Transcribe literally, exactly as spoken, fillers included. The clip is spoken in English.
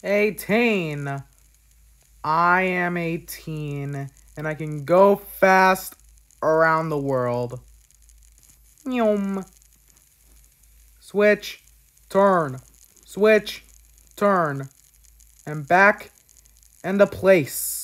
eighteen. I am eighteen, and I can go fast around the world. Yum. Switch, turn, switch, turn, and back into place.